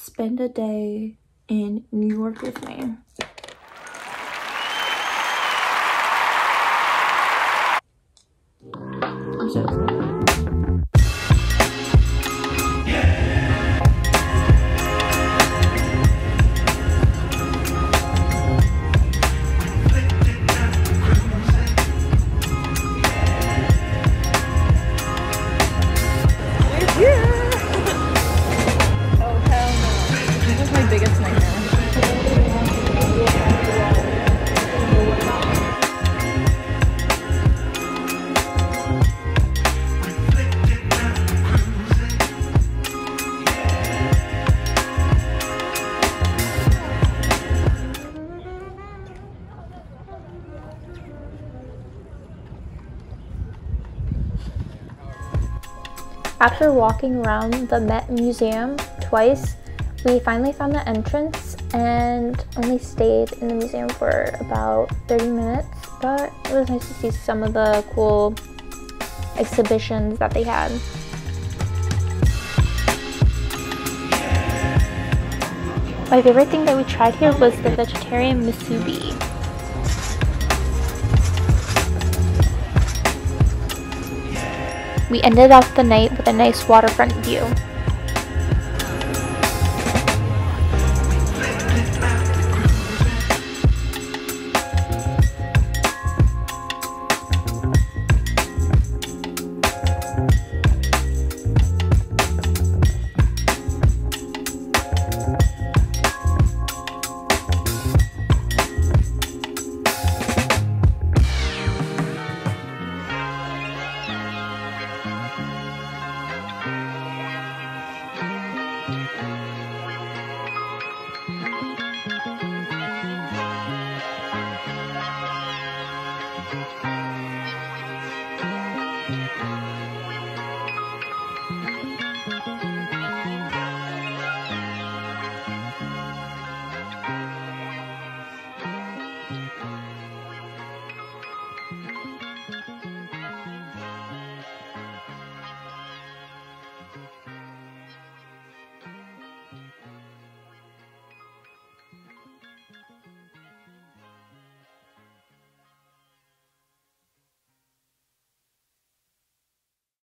spend a day in New York with me. I'm so excited. After walking around the Met Museum twice, we finally found the entrance and only stayed in the museum for about 30 minutes, but it was nice to see some of the cool exhibitions that they had. My favorite thing that we tried here was the vegetarian musubi. We ended off the night with a nice waterfront view.